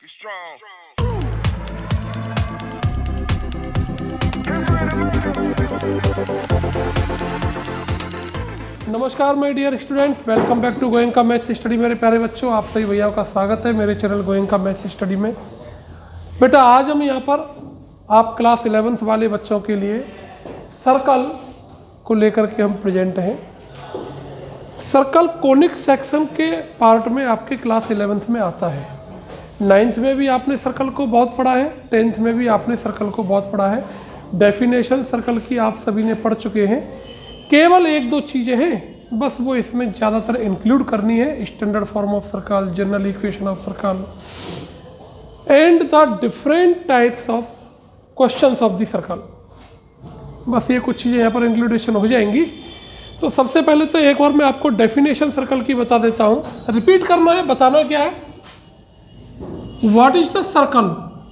नमस्कार my dear students, welcome back to Goenka maths study. मेरे प्यारे बच्चों, आप सभी भैयाओं का स्वागत है मेरे चैनल गोयंका मैथ्स स्टडी में। बेटा, आज हम यहाँ पर आप क्लास 11th वाले बच्चों के लिए सर्कल को लेकर के हम प्रेजेंट हैं। सर्कल कोनिक सेक्शन के पार्ट में आपके क्लास 11th में आता है। 9th में भी आपने सर्कल को बहुत पढ़ा है, 10th में भी आपने सर्कल को बहुत पढ़ा है। डेफिनेशन सर्कल की आप सभी ने पढ़ चुके हैं। केवल एक दो चीज़ें हैं, बस वो इसमें ज़्यादातर इंक्लूड करनी है। Standard form of circle, general equation of circle and the different types of questions of the circle. बस ये कुछ चीज़ें यहाँ पर इंक्लूडेशन हो जाएंगी। तो सबसे पहले तो एक बार मैं आपको डेफिनेशन सर्कल की बता देता हूँ। रिपीट करना है, बताना क्या है। What is the circle.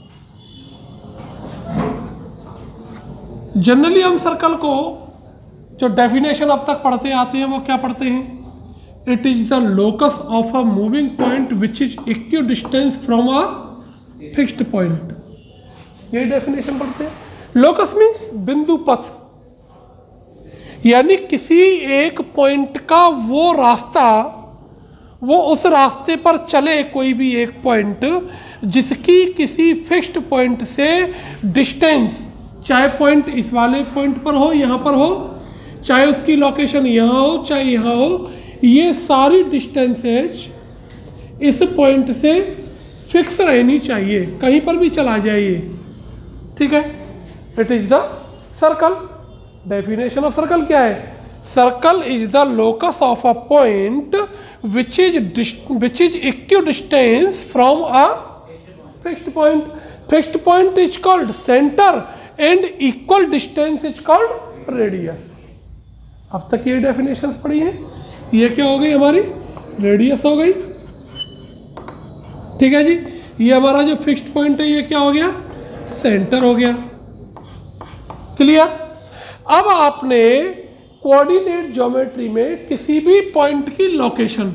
Generally हम सर्कल को जो डेफिनेशन अब तक पढ़ते आते हैं वो क्या पढ़ते हैं। It is the locus of a moving point which is equidistance from a fixed point. ये डेफिनेशन पढ़ते हैं। लोकस मीन्स बिंदु पथ, यानी किसी एक पॉइंट का वो रास्ता, वो उस रास्ते पर चले कोई भी एक पॉइंट जिसकी किसी फिक्स्ड पॉइंट से डिस्टेंस, चाहे पॉइंट इस वाले पॉइंट पर हो, यहाँ पर हो, चाहे उसकी लोकेशन यहाँ हो चाहे यहाँ हो, ये सारी डिस्टेंसेज इस पॉइंट से फिक्स रहनी चाहिए, कहीं पर भी चला जाए ये। ठीक है, it is the circle. Definition of circle क्या है। Circle is the locus of a point which is equidistance from a fixed point. Fixed point is called centre and equal distance is called radius. अब तक ये definitions पढ़ी है। ये क्या हो गई हमारी, रेडियस हो गई। ठीक है जी, ये हमारा जो फिक्स्ड पॉइंट है ये क्या हो गया, सेंटर हो गया। क्लियर। अब आपने कोऑर्डिनेट ज्योमेट्री में किसी भी पॉइंट की लोकेशन,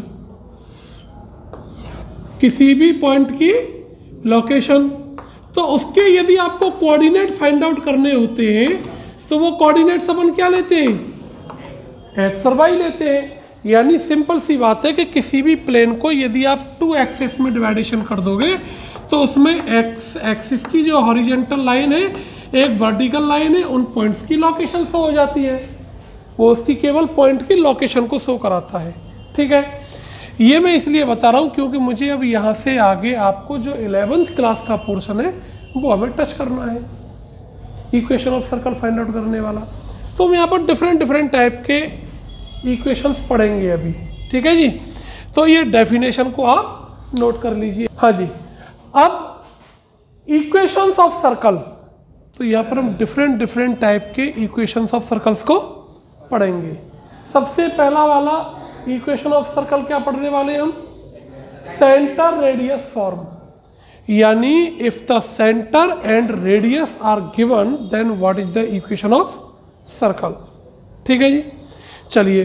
किसी भी पॉइंट की लोकेशन, तो उसके यदि आपको कोऑर्डिनेट फाइंड आउट करने होते हैं तो वो कोऑर्डिनेट्स अपन क्या लेते हैं, एक्स और वाई लेते हैं। यानी सिंपल सी बात है कि किसी भी प्लेन को यदि आप 2 एक्सिस में डिवाइडेशन कर दोगे तो उसमें एक्स एक्सिस की जो हॉरिजेंटल लाइन है, एक वर्टिकल लाइन है, उन पॉइंट्स की लोकेशन शो हो जाती है। वो उसकी केवल पॉइंट की लोकेशन को शो कराता है। ठीक है, ये मैं इसलिए बता रहा हूँ क्योंकि मुझे अब यहाँ से आगे आपको जो 11th क्लास का पोर्शन है वो हमें टच करना है, equation of circle find out करने वाला। तो हम यहाँ पर डिफरेंट टाइप के इक्वेशंस पढ़ेंगे अभी। ठीक है जी, तो ये डेफिनेशन को आप नोट कर लीजिए। हाँ जी, अब इक्वेशंस ऑफ सर्कल, तो यहाँ पर हम डिफरेंट टाइप के इक्वेशंस ऑफ सर्कल्स को पढ़ेंगे। सबसे पहला वाला इक्वेशन ऑफ सर्कल क्या पढ़ने वाले हम, सेंटर रेडियस फॉर्म। यानी if the centre and radius are given then what is the equation of circle. ठीक है जी, चलिए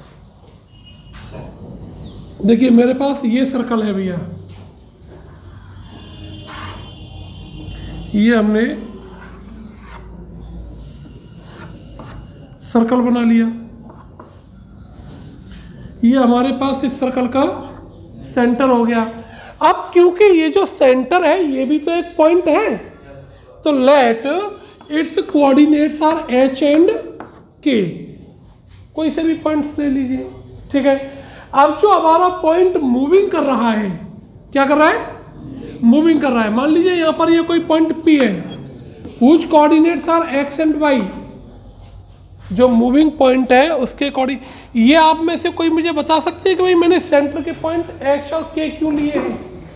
देखिए मेरे पास ये सर्कल है भैया, ये हमने सर्कल बना लिया। ये हमारे पास इस सर्कल का सेंटर हो गया। अब क्योंकि ये जो सेंटर है ये भी तो एक पॉइंट है, तो let its coordinates are h and k. कोई से भी पॉइंट्स ले लीजिए। ठीक है, अब जो हमारा पॉइंट मूविंग कर रहा है, क्या कर रहा है, मूविंग कर रहा है। मान लीजिए यहाँ पर ये कोई पॉइंट P है, whose coordinates are x and y. जो मूविंग पॉइंट है उसके अकॉर्डिंग, ये आप में से कोई मुझे बता सकते हैं कि भाई मैंने सेंटर के पॉइंट H और K क्यों लिए हैं।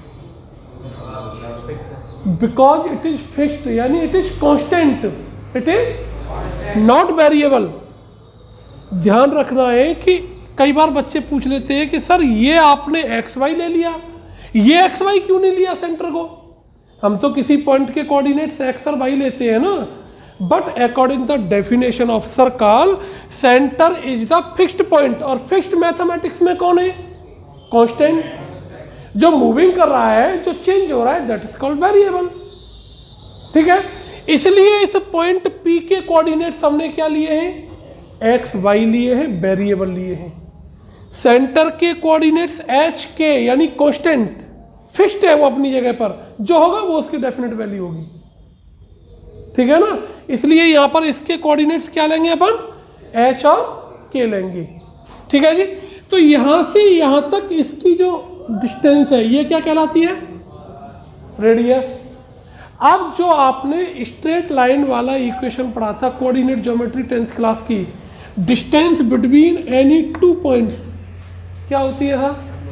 बिकॉज इट इज फिक्स्ड, यानी it is constant, it is not variable. ध्यान रखना है कि कई बार बच्चे पूछ लेते हैं कि सर ये आपने एक्स वाई ले लिया, ये एक्स वाई क्यों नहीं लिया सेंटर को। हम तो किसी पॉइंट के कोऑर्डिनेट्स एक्स और वाई लेते हैं ना। But according the definition of circle, centre is the fixed point, और फिक्स्ड मैथमेटिक्स में कौन है, कांस्टेंट। जो मूविंग कर रहा है, जो चेंज हो रहा है, दैट इज कॉल्ड वेरिएबल। ठीक है, इसलिए इस पॉइंट P के कोऑर्डिनेट्स हमने क्या लिए हैं, एक्स वाई लिए हैं, वेरिएबल लिए हैं। सेंटर के कोऑर्डिनेट्स एच के यानी कांस्टेंट फिक्स्ड है, वो अपनी जगह पर, जो होगा वो उसकी डेफिनेट वैल्यू होगी। ठीक है ना, इसलिए यहां पर इसके कोऑर्डिनेट्स क्या लेंगे अपन, एच और के लेंगे। ठीक है जी, तो यहां से यहां तक इसकी जो डिस्टेंस है ये क्या कहलाती है, रेडियस। अब जो आपने स्ट्रेट लाइन वाला इक्वेशन पढ़ा था कोऑर्डिनेट ज्योमेट्री 10th क्लास की, distance between any two points क्या होती है,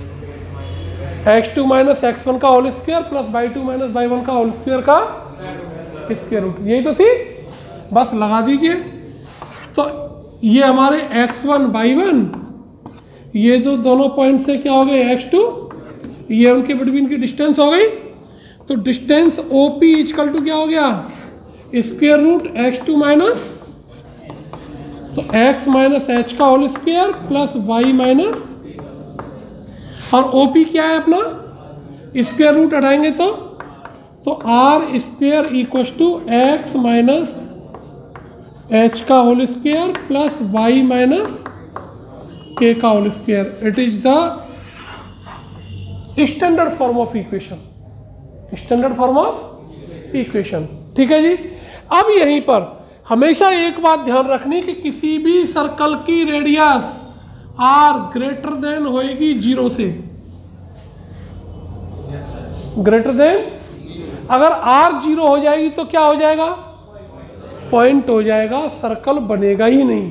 x2 माइनस x1 का whole square plus y2 minus y1 का होल स्क्वायर का स्क्वायर रूट, यही तो थी, बस लगा दीजिए। तो ये हमारे x1 y1, ये जो दोनों पॉइंट से क्या हो गए x2, ये उनके बिटवीन की डिस्टेंस हो गई। तो डिस्टेंस OP इक्वल टू क्या हो गया, स्क्वायर रूट x2 माइनस, तो x माइनस h का whole square plus y minus, और OP क्या है अपना, स्क्वायर रूट हटाएंगे तो r square equal to x minus h का whole square plus y minus k का whole square. It is the standard form of equation, standard form of equation. ठीक है जी, अब यहीं पर हमेशा एक बात ध्यान रखनी कि किसी भी सर्कल की रेडियस r ग्रेटर देन होएगी 0 से, ग्रेटर देन, अगर r 0 हो जाएगी तो क्या हो जाएगा, पॉइंट हो जाएगा, सर्कल बनेगा ही नहीं।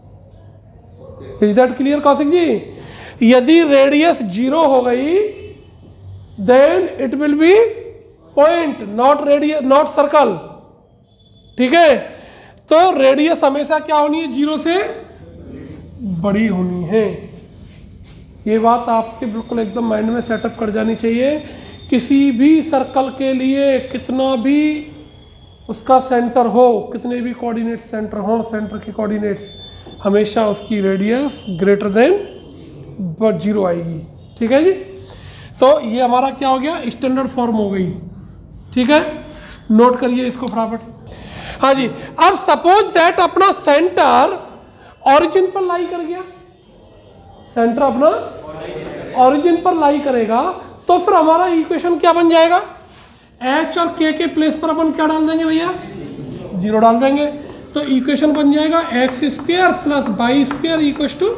Is that clear Kaushik ji? यदि रेडियस 0 हो गई then it will be point, not radius, not circle. ठीक है, तो रेडियस हमेशा क्या होनी है, 0 से बड़ी होनी है। ये बात आपके बिल्कुल एकदम माइंड में सेटअप कर जानी चाहिए। किसी भी सर्कल के लिए कितना भी उसका सेंटर हो, कितने भी कोऑर्डिनेट सेंटर हो, सेंटर के कोऑर्डिनेट्स हमेशा उसकी रेडियस ग्रेटर देन 0 आएगी। ठीक है जी, तो ये हमारा क्या हो गया, स्टैंडर्ड फॉर्म हो गई। ठीक है, नोट करिए इसको फटाफट। हाँ जी, अब सपोज दैट अपना सेंटर ऑरिजिन पर लाई कर गया, सेंटर अपना ऑरिजिन पर लाई करेगा, तो फिर हमारा इक्वेशन क्या बन जाएगा, h और k के प्लेस पर अपन क्या डाल देंगे भैया, 0 डाल देंगे। तो इक्वेशन बन जाएगा x square plus y square equal to,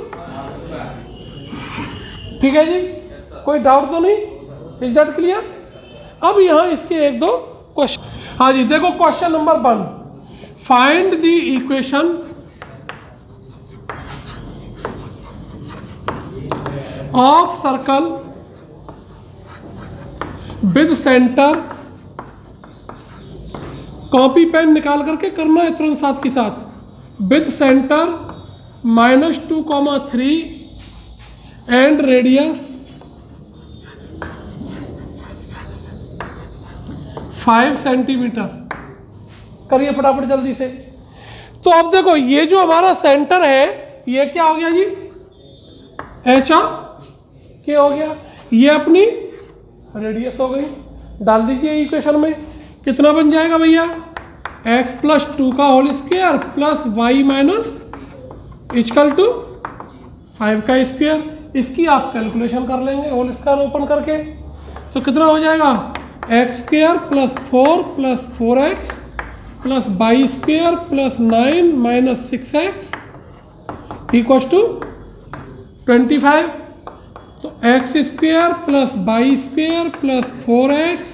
ठीक है जी, कोई डाउट तो नहीं, इज दैट क्लियर? अब यहां इसके एक दो क्वेश्चन। हाँ जी, देखो question number 1, find the equation of circle with centre, copy pen निकाल करके करना है तुरंत साथ के साथ, with centre -2,3 and radius 5 centimetre. करिए फटाफट जल्दी से। तो अब देखो ये जो हमारा सेंटर है ये क्या हो गया जी, एच और के हो गया, ये अपनी रेडियस हो गई। डाल दीजिए इक्वेशन में, कितना बन जाएगा भैया, x प्लस 2 का whole square plus y minus equal to 5 का स्क्वायर। इसकी आप कैलकुलेशन कर लेंगे होल स्क्वायर ओपन करके, तो कितना हो जाएगा, x square plus 4 plus 4x plus y square plus 9 minus 6x equal to 25। तो x square plus y square plus 4x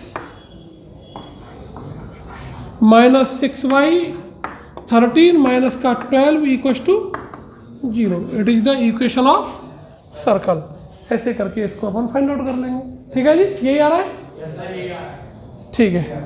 minus 6y 13 minus का 12 equal to 0। It is the equation of circle. ऐसे करके इसको अपन find out कर लेंगे। ठीक है जी, यही आ रहा है, ठीक है।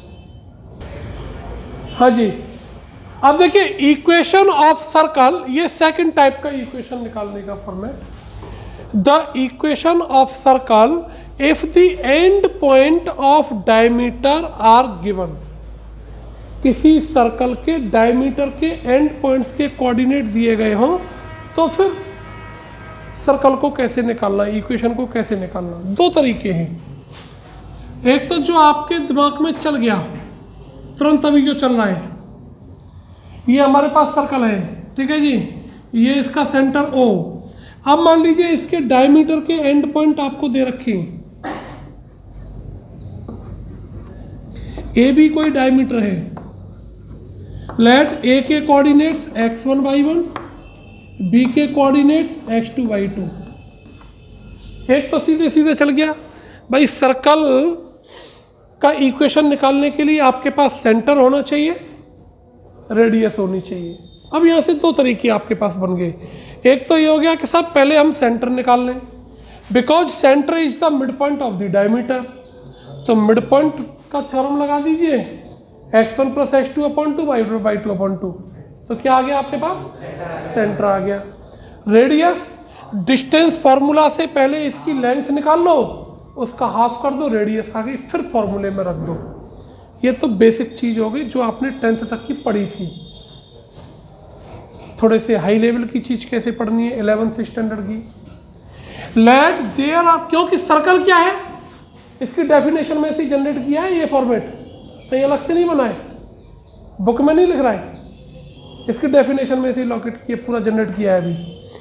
हाँ जी, अब देखिए इक्वेशन ऑफ सर्कल, ये सेकंड टाइप का इक्वेशन निकालने का फॉर्म है। The equation of circle if the end point of diameter are given. किसी सर्कल के डायमीटर के एंड पॉइंट्स के कोऑर्डिनेट दिए गए हों तो फिर सर्कल को कैसे निकालना, इक्वेशन को कैसे निकालना। दो तरीके हैं। एक तो जो आपके दिमाग में चल गया तुरंत, अभी जो चल रहा है, ये हमारे पास सर्कल है, ठीक है जी, ये इसका सेंटर O। अब मान लीजिए इसके डायमीटर के एंड पॉइंट आपको दे रखे हैं, ए बी कोई डायमीटर है। लेट ए के कोऑर्डिनेट्स x1 y1, बी के कोऑर्डिनेट्स x2 y2। एक तो सीधे सीधे चल गया भाई, सर्कल का इक्वेशन निकालने के लिए आपके पास सेंटर होना चाहिए, रेडियस होनी चाहिए। अब यहाँ से दो तरीके आपके पास बन गए। एक तो ये हो गया कि साहब पहले हम सेंटर निकाल लें, because centre is the mid point of the diameter. तो मिड पॉइंट का थ्योरम लगा दीजिए, x1 + x2 upon 2 y2 upon 2। तो क्या आ गया आपके पास, सेंटर आ गया। रेडियस, डिस्टेंस फॉर्मूला से पहले इसकी लेंथ निकाल लो, उसका हाफ कर दो, रेडियस आ गई, फिर फॉर्मूले में रख दो। ये तो बेसिक चीज हो गई जो आपने 10th तक की पढ़ी थी। थोड़े से हाई लेवल की चीज कैसे पढ़नी है 11th स्टैंडर्ड की। लेट देयर आर, क्योंकि सर्कल क्या है, इसकी डेफिनेशन में से जनरेट किया है ये फॉर्मेट, कहीं अलग से नहीं बना है, बुक में नहीं लिख रहा है, इसकी डेफिनेशन में से लॉकेट किया, पूरा जनरेट किया है अभी।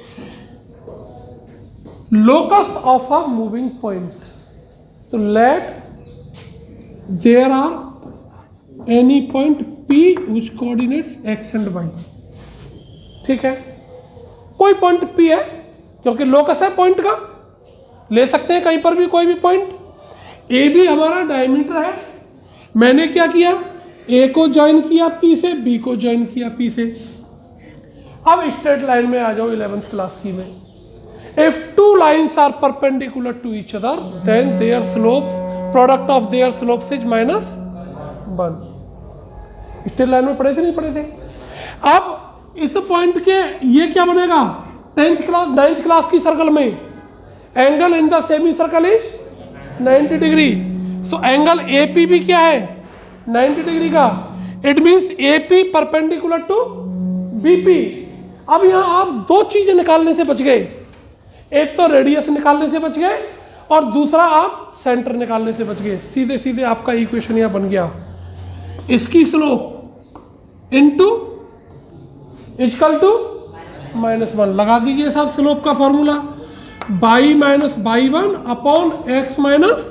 Locus of a moving point, तो let there are any point P which coordinates x and y। ठीक है, कोई पॉइंट P है, क्योंकि लोकस है पॉइंट का, ले सकते हैं कहीं पर भी कोई भी पॉइंट। ए भी हमारा डायमीटर है, मैंने क्या किया, ए को ज्वाइन किया P से, बी को ज्वाइन किया P से। अब स्ट्रेट लाइन में आ जाओ 11th क्लास की में। If two lines are perpendicular to each other, then their slopes, product of their slopes is -1। Straight line में पढ़े थे, नहीं पढ़े थे? अब इस पॉइंट के ये क्या बनेगा, 10th क्लास 9th क्लास की सर्कल में angle in the semi circle is 90 degree. So angle AP भी क्या है, 90 डिग्री का। It means AP perpendicular to BP। अब यहाँ आप दो चीजें निकालने से बच गए, एक तो रेडियस निकालने से बच गए और दूसरा आप सेंटर निकालने से बच गए। सीधे सीधे आपका इक्वेशन यहाँ बन गया, इसकी स्लोप इनटू इक्वल टू -1 लगा दीजिए साहब स्लोप का formula, y - y1 upon x minus,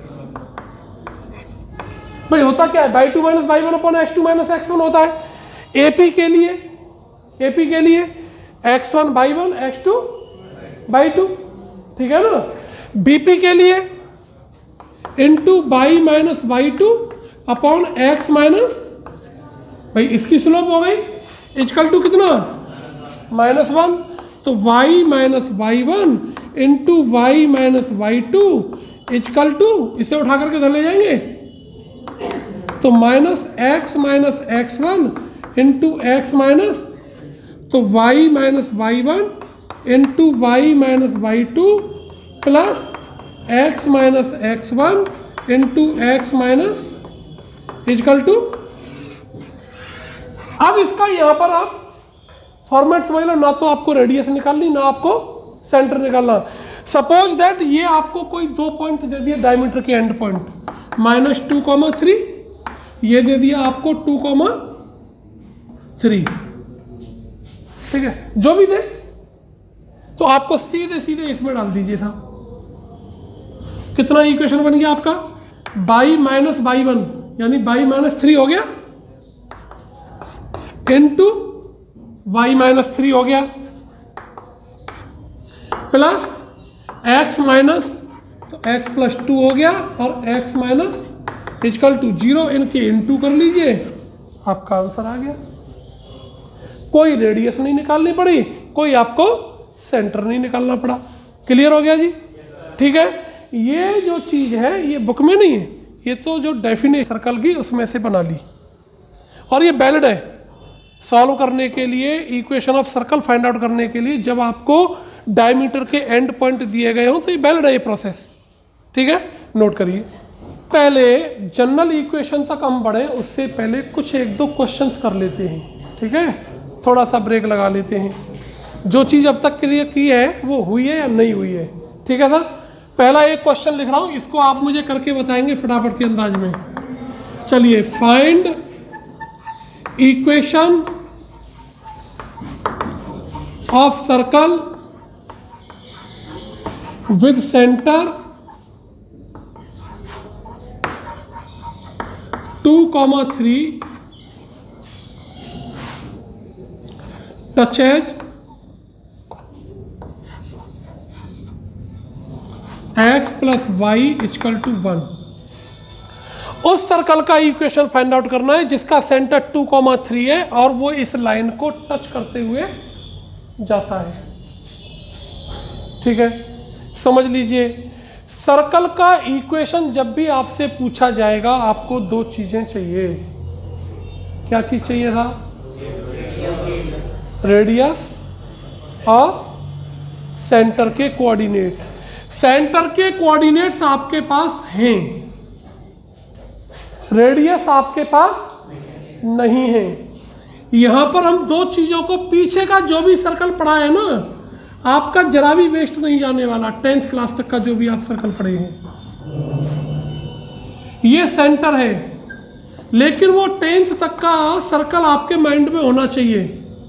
भाई होता क्या है, y2 - y1 upon x2 - x1 होता है। AP के लिए x1 y1 x2 y2, ठीक है ना। BP के लिए into y - y2 upon x minus, भाई इसकी स्लोप हो गई इक्वल टू कितना, -1। तो y - y1 into y - y2 equal to, इसे उठा करके इधर ले जाएंगे, तो -x - x1 into x minus, तो y - y1 into y - y2 plus x - x1 into x minus equal to. अब इसका यहां पर आप फॉर्मेट समझ लो, ना तो आपको रेडियस निकालनी, ना आपको सेंटर निकालना। सपोज दैट ये आपको कोई दो पॉइंट दे दिया डायमीटर के एंड पॉइंट, -2,3, ये दे दिया आपको 2,3, ठीक है, जो भी दे, तो आपको सीधे सीधे इसमें डाल दीजिए साहब। कितना इक्वेशन बन गया आपका, y - y1 यानी y - 3 हो गया, इंटू y - 3 हो गया, प्लस x माइनस, तो x + 2 हो गया, और x माइनस इक्वल टू 0, इनके इंटू कर लीजिए, आपका आंसर आ गया। कोई रेडियस नहीं निकालनी पड़ी, कोई आपको सेंटर नहीं निकालना पड़ा। क्लियर हो गया जी, ठीक है। ये जो चीज़ है ये बुक में नहीं है, ये तो जो डेफिनेशन सर्कल की उसमें से बना ली, और ये वैलिड है सॉल्व करने के लिए, equation of circle find out करने के लिए। जब आपको डायमीटर के एंड पॉइंट दिए गए हो तो ये वैलिड है ये प्रोसेस, ठीक है, नोट करिए। पहले जनरल इक्वेशन तक हम बढ़े, उससे पहले कुछ 1-2 क्वेश्चंस कर लेते हैं, ठीक है, थोड़ा सा ब्रेक लगा लेते हैं। जो चीज़ अब तक क्लियर की है वो हुई है या नहीं हुई है। ठीक है सर, पहला एक क्वेश्चन लिख रहा हूँ, इसको आप मुझे करके बताएंगे फटाफट के अंदाज में। चलिए, find equation of circle with centre 2,3 touches x plus y equal to 1। उस सर्कल का इक्वेशन फाइंड आउट करना है जिसका सेंटर 2,3 है और वो इस लाइन को टच करते हुए जाता है। ठीक है, समझ लीजिए, सर्कल का इक्वेशन जब भी आपसे पूछा जाएगा आपको दो चीजें चाहिए। क्या चीज चाहिए था? रेडियस और सेंटर के कोऑर्डिनेट्स। सेंटर के कोऑर्डिनेट्स आपके पास हैं, रेडियस आपके पास नहीं है। यहां पर हम दो चीजों को, पीछे का जो भी सर्कल पढ़ा है ना, आपका जरा भी वेस्ट नहीं जाने वाला। 10th क्लास तक का जो भी आप सर्कल पढ़े हैं, ये सेंटर है, लेकिन वो 10th तक का सर्कल आपके माइंड में होना चाहिए।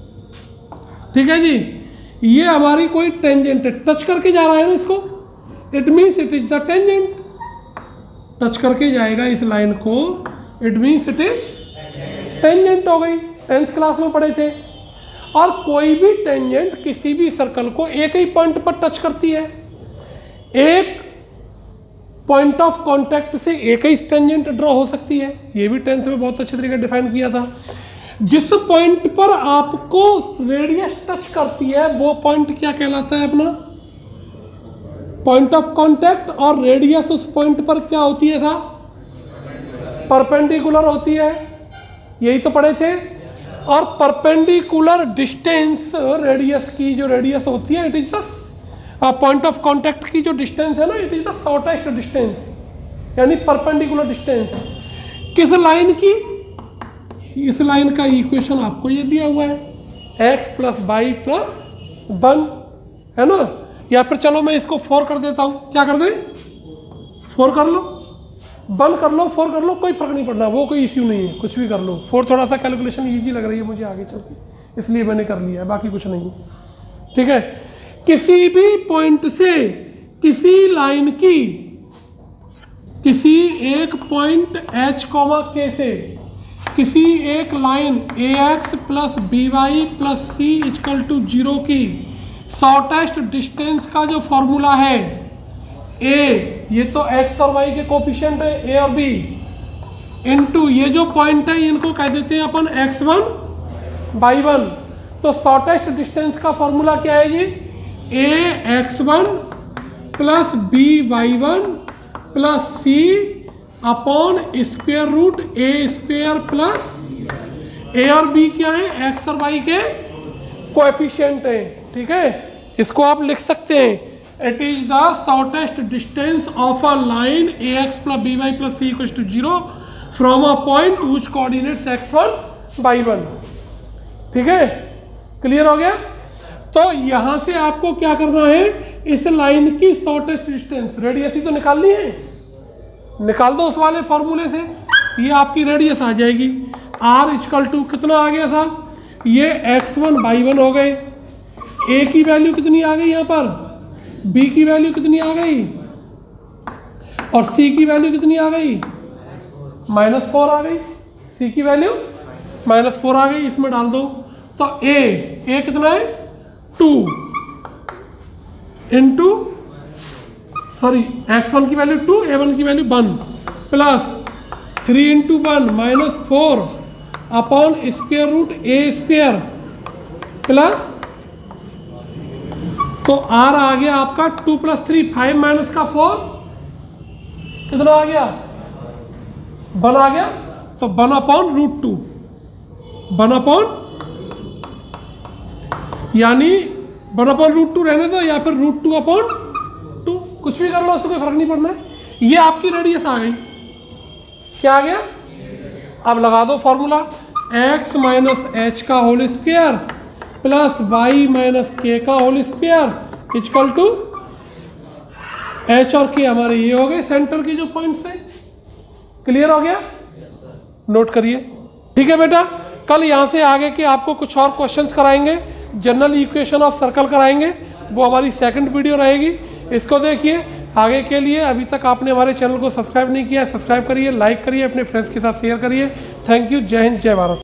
ठीक है जी, ये हमारी कोई टेंजेंट है, टच करके जा रहा है ना इसको, it means it is the tangent. Touch करके जाएगा इस लाइन को, it means it is tangent हो गई। 10th क्लास में पढ़े थे। और कोई भी टेंजेंट किसी भी सर्कल को एक ही पॉइंट पर टच करती है। एक पॉइंट ऑफ कांटेक्ट से एक ही टेंजेंट ड्रॉ हो सकती है, ये भी 10th में बहुत अच्छे तरीके डिफाइन किया था। जिस पॉइंट पर आपको रेडियस टच करती है वो पॉइंट क्या कहलाता है? अपना पॉइंट ऑफ कांटेक्ट। और रेडियस उस पॉइंट पर क्या होती है? था परपेंडिकुलर होती है, यही तो पढ़े थे। और परपेंडिकुलर डिस्टेंस रेडियस की, जो रेडियस होती है, it is the point of contact की जो डिस्टेंस है ना, it is the shortest distance, यानी परपेंडिकुलर डिस्टेंस। किस लाइन की? इस लाइन का इक्वेशन आपको ये दिया हुआ है, x प्लस वाई प्लस 1, है ना। या फिर चलो मैं इसको 4 कर देता हूँ। क्या कर दे? 4 कर लो, 1 कर लो, 4 कर लो, कोई फर्क नहीं पड़ना, वो कोई इश्यू नहीं है, कुछ भी कर लो। 4 थोड़ा सा कैलकुलेशन इजी लग रही है मुझे आगे चलती, इसलिए मैंने कर लिया है, बाकी कुछ नहीं। ठीक है, किसी भी पॉइंट से, किसी लाइन की, किसी एक पॉइंट h, k से किसी एक line ax plus by plus c equal to 0 की शॉर्टेस्ट डिस्टेंस का जो फॉर्मूला है a, ये तो x और y के कोफिशिएंट है a और b, इनटू ये जो पॉइंट है इनको कह देते हैं अपन x1 y1। तो शॉर्टेस्ट डिस्टेंस का फॉर्मूला क्या है जी? a x1 plus b y1 plus c upon square root a square plus a और b क्या है? x और y के कोएफिशिएंट है। ठीक है, इसको आप लिख सकते हैं, it is the shortest distance of a line ax plus by plus c equals to 0 from a point which coordinates x1 y1। ठीक है, क्लियर हो गया? तो यहां से आपको क्या करना है? इस लाइन की शॉर्टेस्ट डिस्टेंस, रेडियस ही तो निकालनी है, निकाल दो उस वाले फॉर्मूले से, ये आपकी रेडियस आ जाएगी। r इक्वल टू कितना आ गया था? ये x1 y1 हो गए। a की वैल्यू कितनी आ गई यहाँ पर? b की वैल्यू कितनी आ गई? और c की वैल्यू कितनी आ गई? -4 आ गई। c की वैल्यू -4 आ गई, इसमें डाल दो। तो a कितना है? 2 इंटू, सॉरी, x1 की वैल्यू 2, a1 की value 1 plus 3 into 1 -4 upon square root a square plus, तो r आ गया आपका 2 प्लस 3 5 माइनस का 4 कितना आ गया? 1 आ गया। तो 1 अपॉन रूट 2, 1 अपॉन, यानी 1 अपॉन रूट 2 रहने दो, या फिर रूट 2 अपॉन 2, कुछ भी कर लो, उससे कोई फर्क नहीं पड़ना है। ये आपकी रेडियस आ गई। क्या आ गया? अब लगा दो फॉर्मूला, x माइनस h का whole square plus y minus k का whole square equal to h और के हमारे ये हो गए सेंटर के जो पॉइंट्स हैं। क्लियर हो गया? नोट करिए। ठीक है बेटा, कल यहाँ से आगे के आपको कुछ और क्वेश्चंस कराएंगे, जनरल इक्वेशन ऑफ सर्कल कराएंगे, वो हमारी सेकंड वीडियो रहेगी। इसको देखिए। आगे के लिए अभी तक आपने हमारे चैनल को सब्सक्राइब नहीं किया, सब्सक्राइब करिए, लाइक करिए, अपने फ्रेंड्स के साथ शेयर करिए। Thank you. जय हिंद, जय भारत।